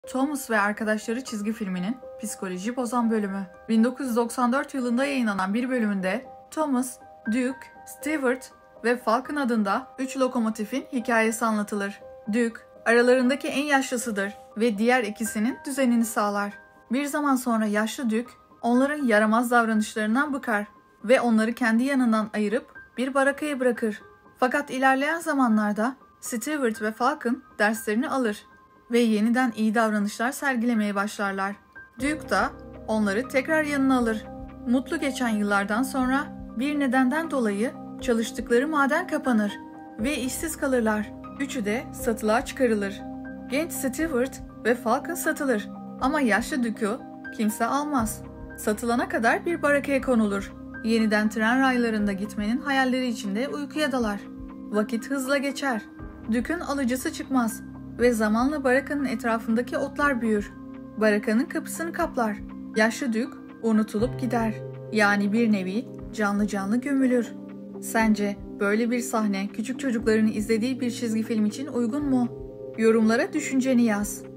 Thomas ve Arkadaşları çizgi filminin psikoloji bozan bölümü. 1994 yılında yayınlanan bir bölümünde Thomas, Duke, Stewart ve Falcon adında 3 lokomotifin hikayesi anlatılır. Duke, aralarındaki en yaşlısıdır ve diğer ikisinin düzenini sağlar. Bir zaman sonra yaşlı Duke, onların yaramaz davranışlarından bıkar ve onları kendi yanından ayırıp bir barakaya bırakır. Fakat ilerleyen zamanlarda Stewart ve Falcon derslerini alır ve yeniden iyi davranışlar sergilemeye başlarlar. Duke da onları tekrar yanına alır. Mutlu geçen yıllardan sonra bir nedenden dolayı çalıştıkları maden kapanır ve işsiz kalırlar. Üçü de satılığa çıkarılır. Genç Stewart ve Falcon satılır ama yaşlı Duke'u kimse almaz. Satılana kadar bir barakaya konulur. Yeniden tren raylarında gitmenin hayalleri içinde uykuya dalar. Vakit hızla geçer. Duke'un alıcısı çıkmaz ve zamanla barakanın etrafındaki otlar büyür. Barakanın kapısını kaplar. Yaşlı Duke unutulup gider. Yani bir nevi canlı canlı gömülür. Sence böyle bir sahne küçük çocukların izlediği bir çizgi film için uygun mu? Yorumlara düşünceni yaz.